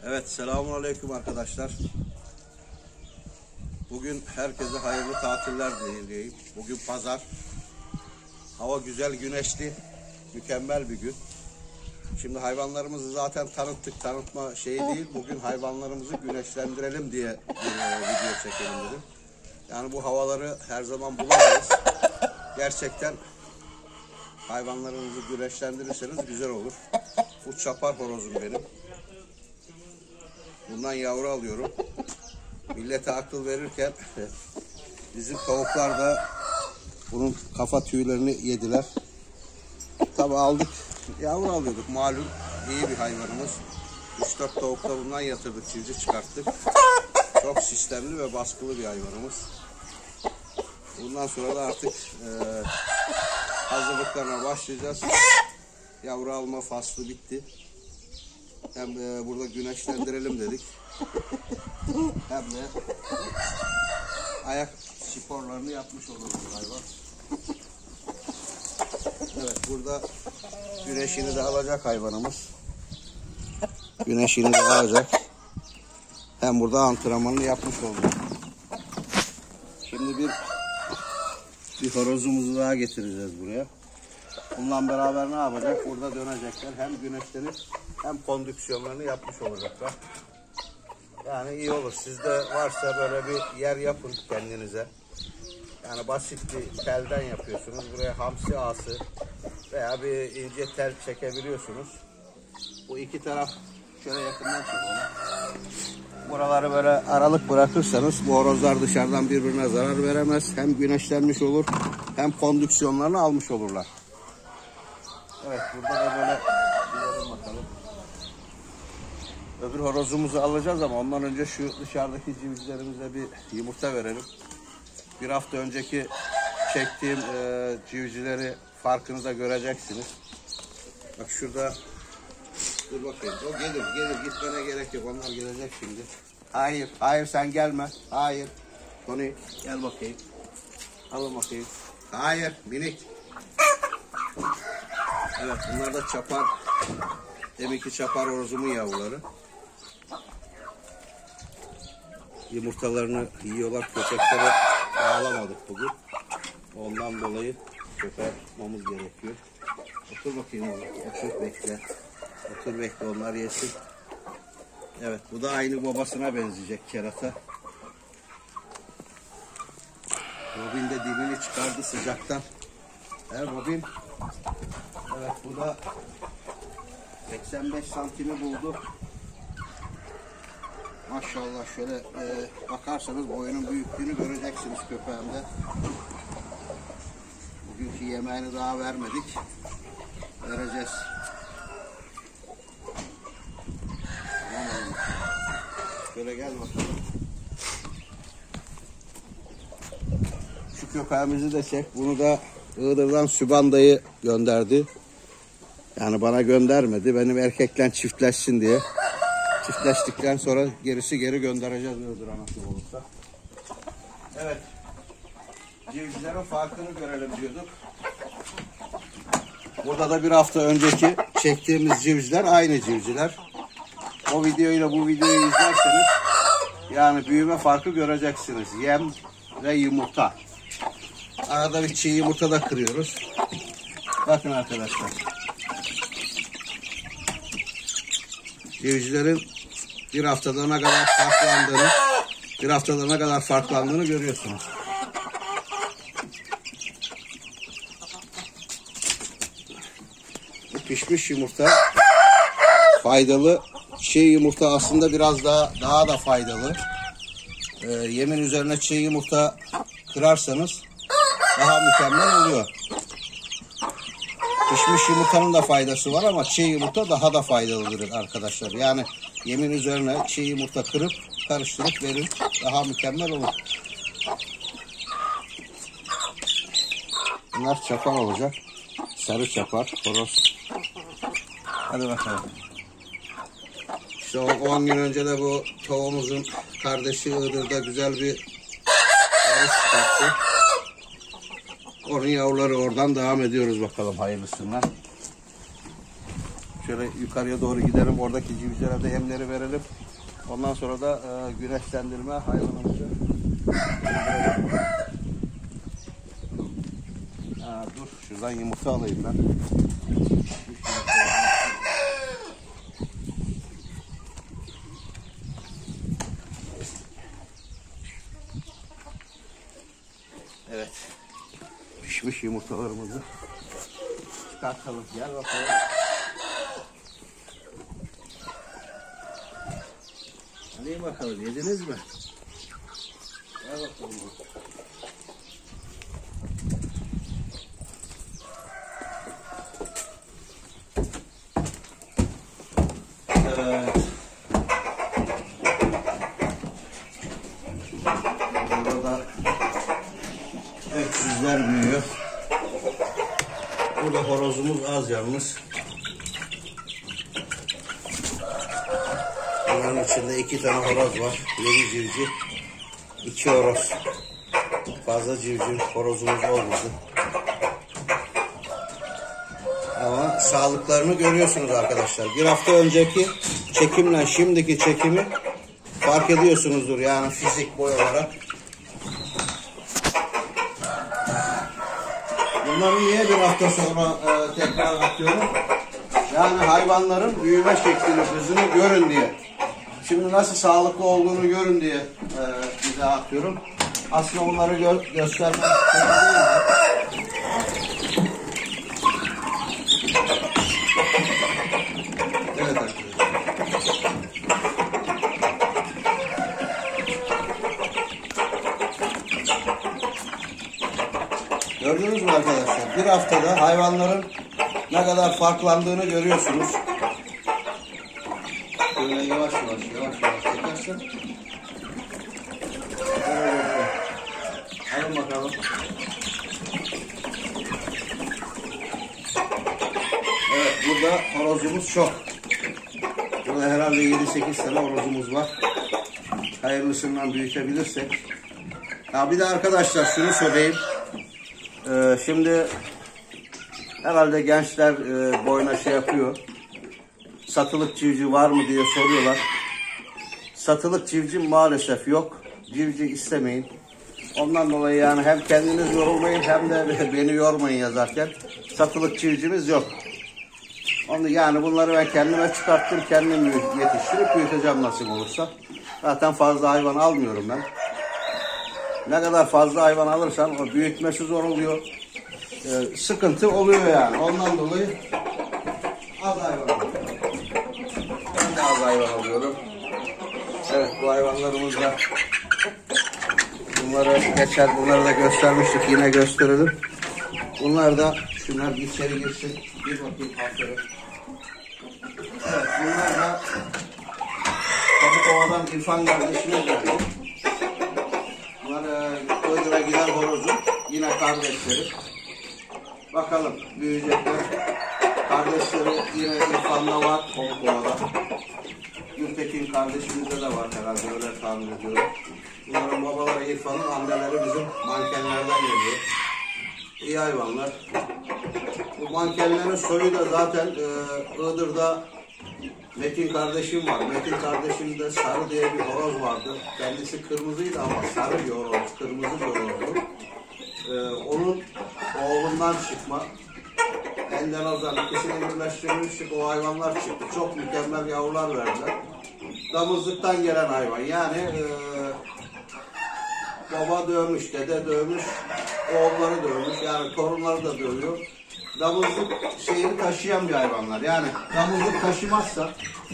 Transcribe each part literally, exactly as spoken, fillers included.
Evet, selamünaleyküm arkadaşlar. Bugün herkese hayırlı tatiller dileyim. Bugün pazar. Hava güzel, güneşli, mükemmel bir gün. Şimdi hayvanlarımızı zaten tanıttık, tanıtma şeyi değil. Bugün hayvanlarımızı güneşlendirelim diye bir e, video çekelim dedim. Yani bu havaları her zaman bulamayız. Gerçekten hayvanlarınızı güneşlendirirseniz güzel olur. Bu çapar horozum benim. Bundan yavru alıyorum. Millete akıl verirken bizim tavuklar da bunun kafa tüylerini yediler. Tabi aldık, yavru alıyorduk malum, iyi bir hayvanımız. üç dört tavukta bundan yatırdık, civciv çıkarttık. Çok sistemli ve baskılı bir hayvanımız. Bundan sonra da artık e, hazırlıklarına başlayacağız. Yavru alma faslı bitti. Hem e, burada güneşlendirelim dedik. Hem de ayak sporlarını yapmış oluruz hayvan. Evet, burada güneşini de alacak hayvanımız. Güneşini de alacak. Hem burada antrenmanını yapmış olduk. Şimdi bir bir horozumuzu daha getireceğiz buraya. Bununla beraber ne yapacak? Burada dönecekler. Hem güneşlenip hem kondüksiyonlarını yapmış olacaklar. Yani iyi olur. Sizde varsa böyle bir yer yapın kendinize. Yani basit bir telden yapıyorsunuz. Buraya hamsi ağası veya bir ince tel çekebiliyorsunuz. Bu iki taraf şöyle yakından çekin. Buraları böyle aralık bırakırsanız bu horozlar dışarıdan birbirine zarar veremez. Hem güneşlenmiş olur hem kondüksiyonlarını almış olurlar. Evet, burada da böyle gidelim bakalım. Öbür horozumuzu alacağız ama ondan önce şu dışarıdaki civcivlerimize bir yumurta verelim. Bir hafta önceki çektiğim e, civcivleri farkını da göreceksiniz. Bak şurada, dur bakayım, o gelir gelir, gitmene gerek yok, onlar gelecek şimdi. Hayır, hayır sen gelme, hayır. Tony gel bakayım, alın bakayım. Hayır, minik. Evet, bunlar da çapar, deminki çapar horozumun yavruları. Yumurtalarını yiyorlar, köpeklere bağlamadık bugün. Ondan dolayı köpeğe tutmamız gerekiyor. Otur bakayım oğlum, otur bekle. Otur bekle, onlar yesin. Evet, bu da aynı babasına benzeyecek kerata. Robin de dibini çıkardı sıcaktan. Evet Robin. Evet, bu da seksen beş santimi buldu. Maşallah, şöyle e, bakarsanız boyunun büyüklüğünü göreceksiniz köpeğimde. Bugünkü yemeğini daha vermedik. Vereceğiz. Tamam. Şöyle gel bakalım. Şu köpeğimizi de çek. Bunu da Iğdır'dan Sübhan dayı gönderdi. Yani bana göndermedi. Benim erkekle çiftleşsin diye. Çiftleştikten sonra gerisi geri göndereceğiz Iğdır'a nasıl olursa. Evet. Civcivlerin farkını görelim diyorduk. Burada da bir hafta önceki çektiğimiz civcivler aynı civcivler. O videoyla bu videoyu izlerseniz yani büyüme farkı göreceksiniz. Yem ve yumurta. Arada bir çiğ yumurta da kırıyoruz. Bakın arkadaşlar. Civcivlerin bir haftada ne kadar farklandığını, bir haftada ne kadar farklandığını görüyorsunuz. Bu pişmiş yumurta faydalı. Çiğ yumurta aslında biraz daha daha da faydalı. Ee, yemin üzerine çiğ yumurta kırarsanız daha mükemmel oluyor. Pişmiş yumurtanın da faydası var ama çiğ yumurta daha da faydalıdır arkadaşlar. Yani yemin üzerine çiğ yumurta kırıp karıştırıp verin, daha mükemmel olur. Bunlar çapar olacak. Sarı çapar, horoz. Hadi bakalım. İşte on gün önce de bu tavuğumuzun kardeşi Iğdır'da güzel bir yarış çıkarttı. Onun yavruları oradan devam ediyoruz bakalım hayırlısından. Şöyle yukarıya doğru gidelim. Oradaki civcivlere de yemleri verelim. Ondan sonra da e, güneşlendirme hayvanımızı. Ha, dur şuradan yumurta alayım ben. Evet. Pişmiş yumurtalarımızı çıkartalım. Gel bakalım. Hadi bakalım, yediniz mi? Gel bakalım. Evet. Burada öküzler büyüyor. Burada horozumuz az yalnız. Bunların içinde iki tane horoz var. Yedi civciv, iki horoz. Fazla civciv horozumuz olmadı. Ama sağlıklarını görüyorsunuz arkadaşlar. Bir hafta önceki çekimle şimdiki çekimi fark ediyorsunuzdur yani fizik boy olarak. Bunları niye bir hafta sonra e, tekrar atıyorum? Yani hayvanların büyüme şeklini, hızını görün diye. Şimdi nasıl sağlıklı olduğunu görün diye e, bize atıyorum. Aslında onları gö göstermek istedim. Evet arkadaşlar. Gördünüz mü arkadaşlar? Bir haftada hayvanların ne kadar farklandığını görüyorsunuz. Böyle yavaş yavaş yavaş yavaş çekersen. Alın bakalım. Evet, burada horozumuz çok. Burada herhalde yedi sekiz tane horozumuz var. Hayırlısından büyütebilirsek. Ya bir de arkadaşlar şunu söyleyeyim. Ee, şimdi herhalde gençler e, boyuna şey yapıyor. Satılık civciv var mı diye soruyorlar. Satılık civciv maalesef yok. Civciv istemeyin. Ondan dolayı yani hem kendiniz yorulmayın hem de beni yormayın yazarken. Satılık civcivimiz yok. Onu yani bunları ben kendime çıkarttım, kendim yetiştirip büyüteceğim nasip olursa. Zaten fazla hayvan almıyorum ben. Ne kadar fazla hayvan alırsan o büyütmesi zor oluyor. Ee, sıkıntı oluyor yani. Ondan dolayı az hayvan alıyorum. Ben de az hayvan alıyorum. Evet, bu hayvanlarımız da bunları geçer, bunları da göstermiştik. Yine gösterelim. Bunlar da şunlar içeri girsin. Bir bakayım aferin. Evet, bunlar da Kapıkova'dan İrfan kardeşine geldi. Bunlar Iğdır'a giden horozun yine kardeşleri. Bakalım büyüyecekler. Kardeşleri yine İrfan'da var, Kapıkova'da. Gültekin kardeşimizde de var herhalde, öyle tahmin ediyorum. Bunların babaları İrfan'ın, anneleri bizim mankenlerden geliyor. İyi hayvanlar. Bu mankenlerin soyu da zaten e, Iğdır'da Metin kardeşim var. Metin kardeşimde Sarı diye bir horoz vardı. Kendisi kırmızıydı ama sarı bir horoz, kırmızı bir horozdu. E, onun oğlundan çıkma. Endenoz'dan ikisini birleştirmiştik, o hayvanlar çıktı. Çok mükemmel yavrular verdiler. Damızlıktan gelen hayvan. Yani e, baba dövmüş, dede dövmüş, oğulları dövmüş, yani torunları da dövüyor. Damızlık şeyini taşıyan bir hayvanlar. Yani damızlık taşımazsa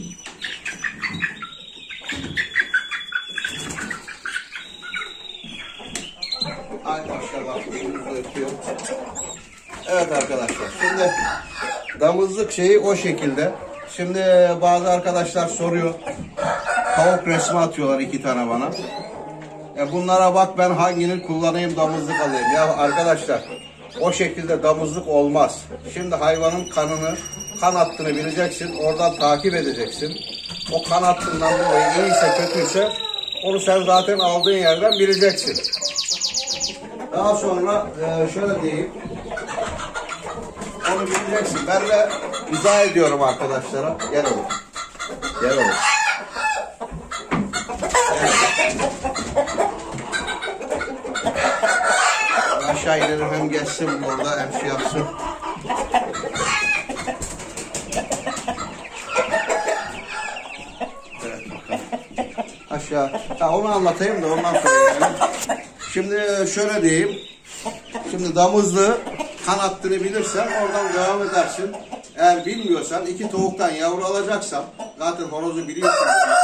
ay maşallah kuşumuz da ötüyor. Evet arkadaşlar, şimdi damızlık şeyi o şekilde. Şimdi bazı arkadaşlar soruyor, tavuk resmi atıyorlar iki tane bana. E bunlara bak, ben hangini kullanayım, damızlık alayım. Ya arkadaşlar, o şekilde damızlık olmaz. Şimdi hayvanın kanını, kan hattını bileceksin, oradan takip edeceksin. O kan hattından dolayı iyiyse kötüyse onu sen zaten aldığın yerden bileceksin. Daha sonra e, şöyle diyeyim, onu bileceksin. Ben de izah ediyorum arkadaşlara. Gel oğlum. Gel oğlum. Aşağı inelim, hem geçsin burada hem şey yapsın. Evet bakalım. Aşağı. Ha, onu anlatayım da ondan sonra yani. Şimdi şöyle diyeyim. Şimdi damızlığı kanattığını bilirsen oradan devam edersin. Eğer bilmiyorsan iki tavuktan yavru alacaksan, zaten horozu biliyorsun.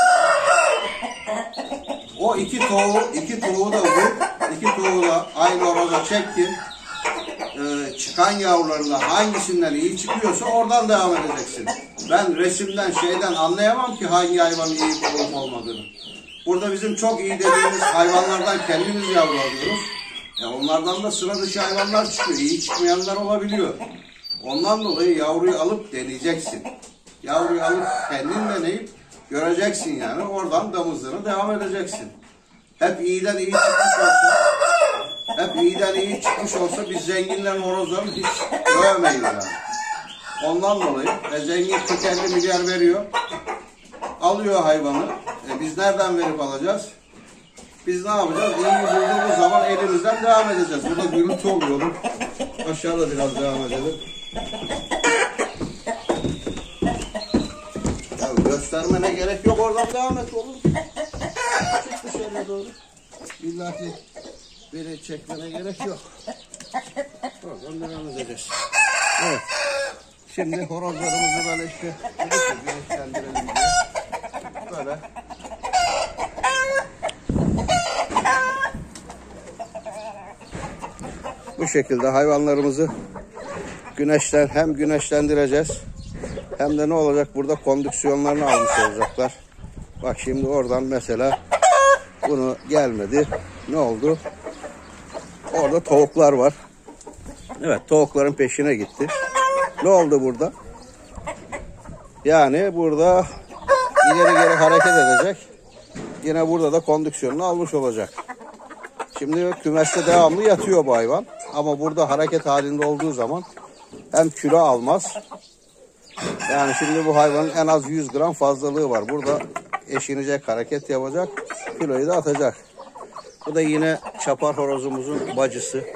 O iki tavuğu, iki tavuğu da vur, iki tavuğu da aynı horoza çektin. Ee, çıkan yavrularında hangisinden iyi çıkıyorsa oradan devam edeceksin. Ben resimden şeyden anlayamam ki hangi hayvanın iyi olup olmadığını. Burada bizim çok iyi dediğimiz hayvanlardan kendimiz yavru alıyoruz. E onlardan da sıra dışı hayvanlar çıkıyor. İyi çıkmayanlar olabiliyor. Ondan dolayı yavruyu alıp deneyeceksin. Yavruyu alıp kendin deneyip göreceksin yani. Oradan damızlığına devam edeceksin. Hep iyiden iyi çıkmış olsa, hep iyiden iyi çıkmış olsa biz zenginlerin horozlarını hiç göremeyiz yani. Ondan dolayı e, zengin kırk elli milyar veriyor. Alıyor hayvanı. E, biz nereden verip alacağız? Biz ne yapacağız? İyi bulduğumuz zaman elimizden devam edeceğiz. Burada gürültü oluyor. Aşağıda biraz devam edelim. Ya göstermene gerek yok. Oradan devam et oğlum. Çık dışarıya doğru. İllahi beni çekmene gerek yok. Oradan devam edeceğiz. Evet. Şimdi horozlarımızı böyle işte güneşlendirelim diye. Böyle. Bu şekilde hayvanlarımızı güneşten hem güneşlendireceğiz hem de ne olacak, burada kondüksiyonlarını almış olacaklar. Bak şimdi oradan mesela bunu gelmedi. Ne oldu? Orada tavuklar var. Evet, tavukların peşine gitti. Ne oldu burada? Yani burada ileri geri hareket edecek. Yine burada da kondüksiyonunu almış olacak. Şimdi kümeste devamlı yatıyor bu hayvan. Ama burada hareket halinde olduğu zaman hem kilo almaz. Yani şimdi bu hayvanın en az yüz gram fazlalığı var. Burada eşinecek, hareket yapacak, kiloyu da atacak. Bu da yine çapar horozumuzun bacısı.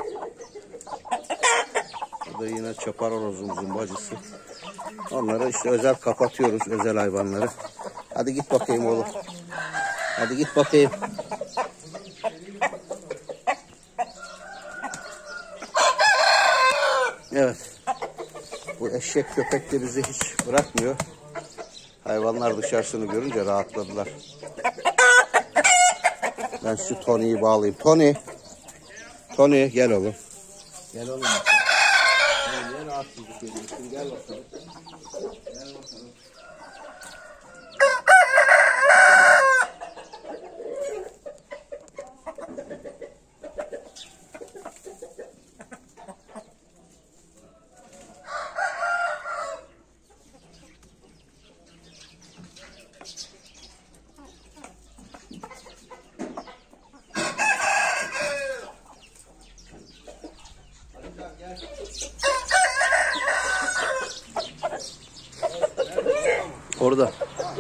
Bu da yine çapar horozumuzun bacısı. Onları işte özel kapatıyoruz, özel hayvanları. Hadi git bakayım oğlum. Hadi git bakayım. Evet. Bu eşek köpek de bizi hiç bırakmıyor. Hayvanlar dışarısını görünce rahatladılar. Ben şu Tony'yi bağlayayım. Tony. Tony gel oğlum. Gel oğlum. Gel, niye rahatsızlık ediyorsun? Gel bakalım. Gel bakalım. Orada.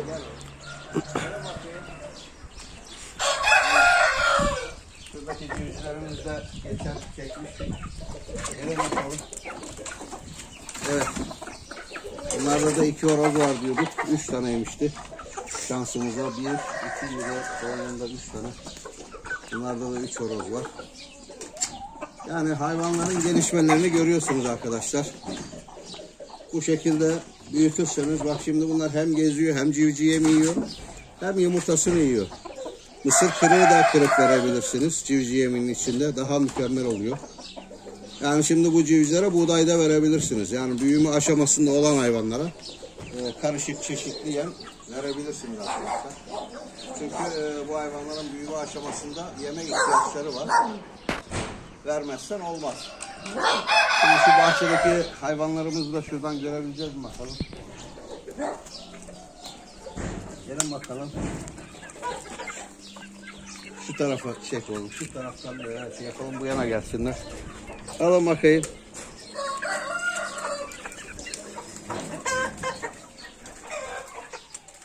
Şuradaki cüzlerimiz de geçen çekmiştik. Gelin bakalım. Evet. Bunlarda da iki horoz var diyorduk. Üç taneymişti. Şansımıza bir, iki, bir de son yanında üç tane. Bunlarda da üç horoz var. Yani hayvanların gelişmelerini görüyorsunuz arkadaşlar. Bu şekilde büyütürseniz, bak şimdi bunlar hem geziyor hem civciv yemi yiyor hem yumurtasını yiyor. Mısır kırığı da kırıp verebilirsiniz civciv yeminin içinde, daha mükemmel oluyor. Yani şimdi bu civcivlere buğday da verebilirsiniz. Yani büyüme aşamasında olan hayvanlara e, karışık çeşitli yem verebilirsiniz arkadaşlar. Çünkü e, bu hayvanların büyüme aşamasında yemek ihtiyaçları var. Vermezsen olmaz. Şimdi şu bahçedeki hayvanlarımızı da şuradan görebileceğiz mi bakalım? Gelin bakalım. Şu tarafa çek oğlum. Şu taraftan böyle şey yapalım. Bu yana gelsinler. Alın bakayım.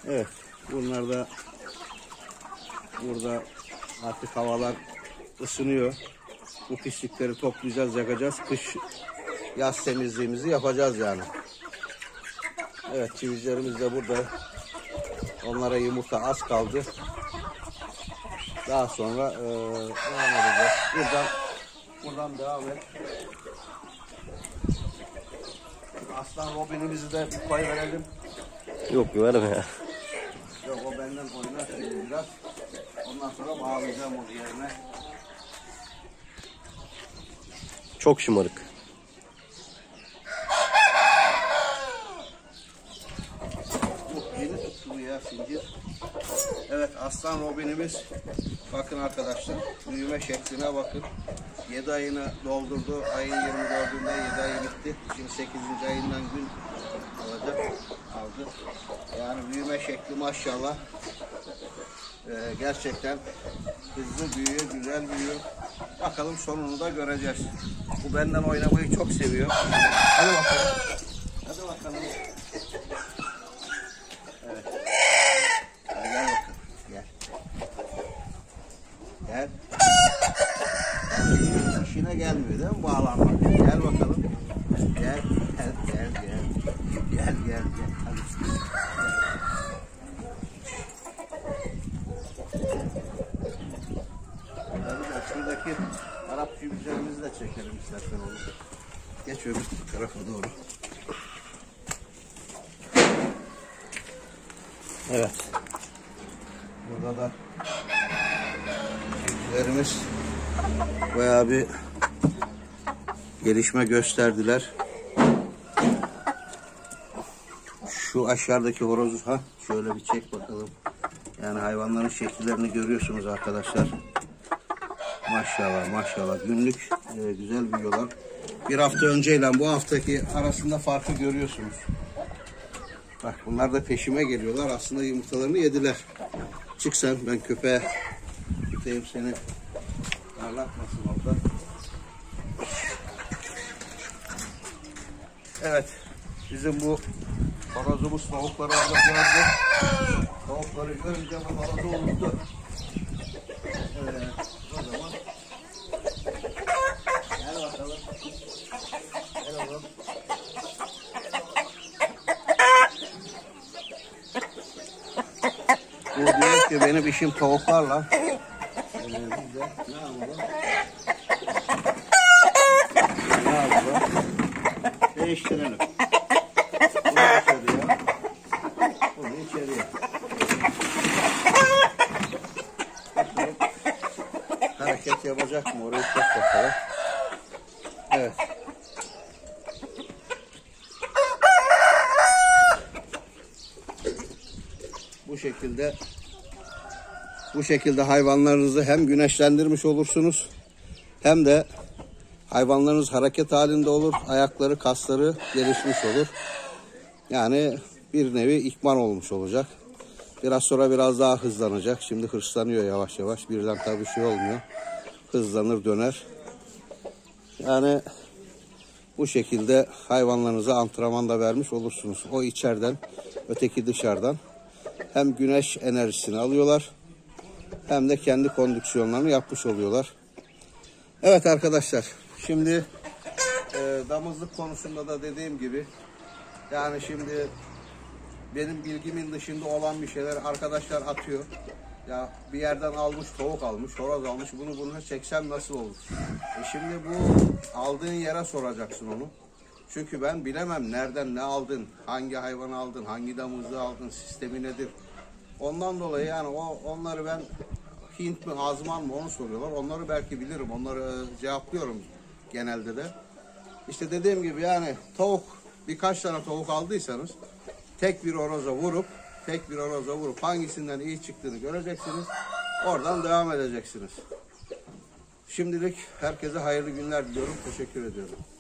Evet, bunlar da burada artık havalar ısınıyor. Bu pislikleri toplayacağız, yakacağız. Kış, yaz temizliğimizi yapacağız yani. Evet, civizlerimiz de burada. Onlara yumurta az kaldı. Daha sonra e, devam edeceğiz. Buradan, buradan devam et. Aslan Robin'imizi de bir pay verelim. Yok verme ya. Yok, o benden oynar şimdi biraz. Ondan sonra bağlayacağım onu yerine. Çok şımarık. Bu yeni tuttu ya zincir. Evet, Aslan Robin'imiz. Bakın arkadaşlar, büyüme şekline bakın. yedi ayını doldurdu. Ayın yirmi dördünde yedi ayı bitti. Şimdi sekizinci ayından gün olacak. Aldı. Yani büyüme şekli maşallah. Ee, gerçekten hızlı büyüyor, güzel büyüyor. Bakalım sonunu da göreceğiz. Bu benden oynamayı çok seviyor. Hadi bakalım. Hadi bakalım. Evet. Hadi gel bakalım. Gel. Gel. İşine gelmiyor değil mi bağlanmak? Gel bakalım. Gel. Gel. Gel. Gel. Gel. Gel. Gel. Hadi. Şuradaki Arap civizlerimizi de çekelim istersen onu. Geç öbür tarafa doğru. Evet. Burada da civizlerimiz bayağı bir gelişme gösterdiler. Şu aşağıdaki horozu ha şöyle bir çek bakalım. Yani hayvanların şekillerini görüyorsunuz arkadaşlar. Maşallah maşallah günlük e, güzel büyüyorlar. Bir hafta önceyle bu haftaki arasında farkı görüyorsunuz. Bak bunlar da peşime geliyorlar. Aslında yumurtalarını yediler. Çık sen, ben köpeğe tutayım seni. Darlatmasın orada. Evet. Bizim bu horozumuz tavukları orada gördü. Tavukları görünce bu horozu unuttu. Evet. O zaman gel bakalım. Gel oğlum. Bu diyor ki benim işim tavuklarla. Ee, biz de ne yapalım? Ne yapalım? Değiştirelim. Bunu içeriye. Bunu içeriye. Bakalım. Hareket yapacak mı? Orayı çek bakalım. Evet. Bu şekilde bu şekilde hayvanlarınızı hem güneşlendirmiş olursunuz hem de hayvanlarınız hareket halinde olur. Ayakları, kasları gelişmiş olur. Yani bir nevi ikman olmuş olacak. Biraz sonra biraz daha hızlanacak. Şimdi hırslanıyor yavaş yavaş. Birden tabii bir şey olmuyor. Hızlanır, döner. Yani bu şekilde hayvanlarınıza antrenman da vermiş olursunuz. O içeriden, öteki dışarıdan. Hem güneş enerjisini alıyorlar hem de kendi kondüksiyonlarını yapmış oluyorlar. Evet arkadaşlar, şimdi e, damızlık konusunda da dediğim gibi yani şimdi benim bilgimin dışında olan bir şeyler arkadaşlar atıyor. Ya bir yerden almış, tavuk almış, horoz almış, bunu bunu çeksem nasıl olur? E şimdi bu aldığın yere soracaksın onu. Çünkü ben bilemem nereden ne aldın, hangi hayvanı aldın, hangi damızlığı aldın, sistemi nedir? Ondan dolayı yani o onları ben Hint mi, Azman mı onu soruyorlar. Onları belki bilirim, onları cevaplıyorum genelde de. İşte dediğim gibi yani tavuk, birkaç tane tavuk aldıysanız tek bir horoza vurup, tek bir horoza vurup hangisinden iyi çıktığını göreceksiniz. Oradan devam edeceksiniz. Şimdilik herkese hayırlı günler diliyorum. Teşekkür ediyorum.